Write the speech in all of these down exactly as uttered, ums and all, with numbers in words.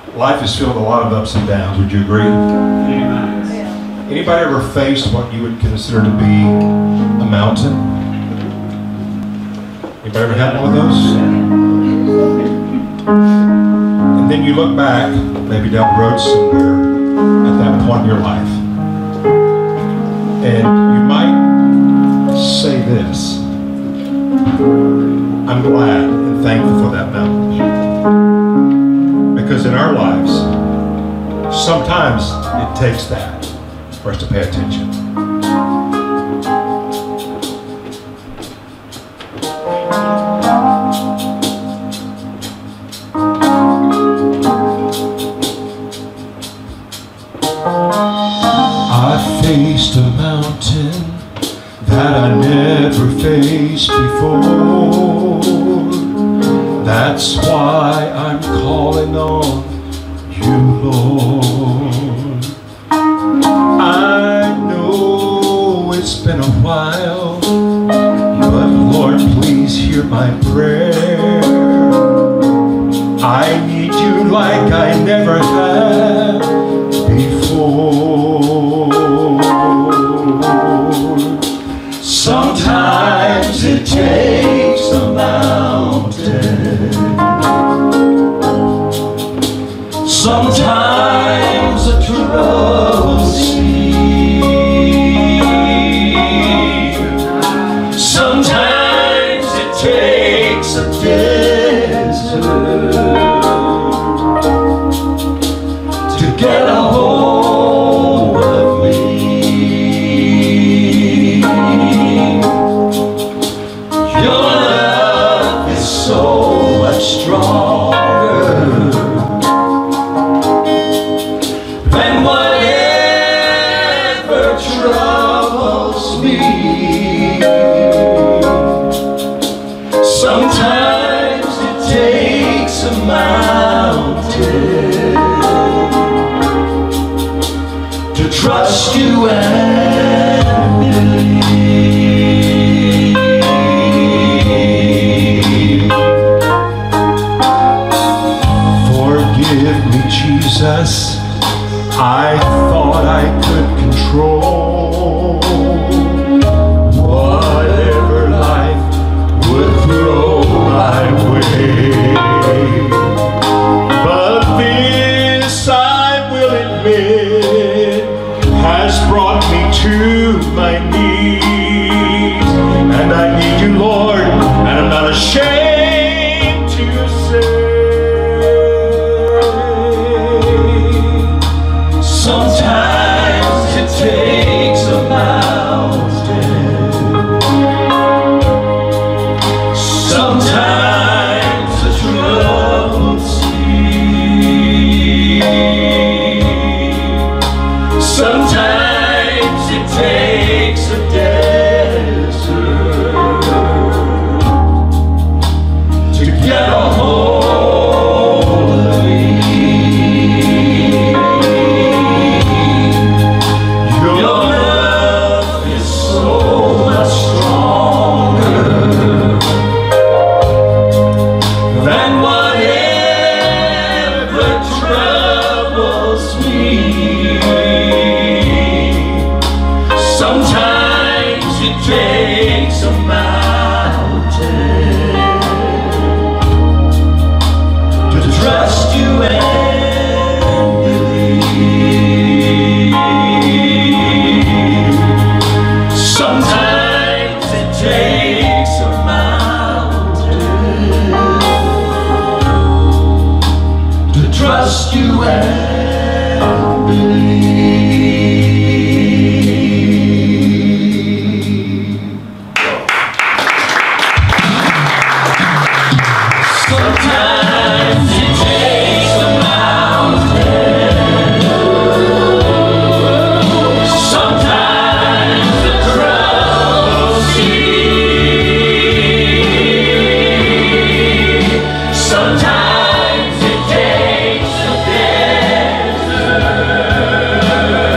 life is filled with a lot of ups and downs. Would you agree? Amen. Anybody ever faced what you would consider to be a mountain? Anybody ever had one of those? And then you look back, maybe down the road somewhere, at that point in your life, and you might say this: I'm glad and thankful for that mountain. Because in our lives, sometimes it takes that for us to pay attention. I faced a mountain that I never faced before. That's why I'm calling on you, Lord. I know it's been a while, but Lord, please hear my prayer. I need you like I never have before. Sometimes it takes a mountain, sometimes a troubled sea, sometimes it takes a desert to get a hold of me. Your love is so much stronger than whatever troubles me. Sometimes it takes a mountain to trust you and believe. Forgive me, Jesus, I thought I could control whatever life would throw my way. But this, I will admit, has brought me to my knees. And I need you, Lord, and I'm not ashamed to say, sometimes it takes a mountain, sometimes a troubled sea, sometimes it takes a desert to get a hold of me. Your love is so much stronger than whatever troubles me. Sometimes it takes a mountain to trust you and believe. Sometimes it takes a mountain to trust you and believe. Sometimes it takes a mountain, sometimes the troubled sea, sometimes it takes a desert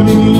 me.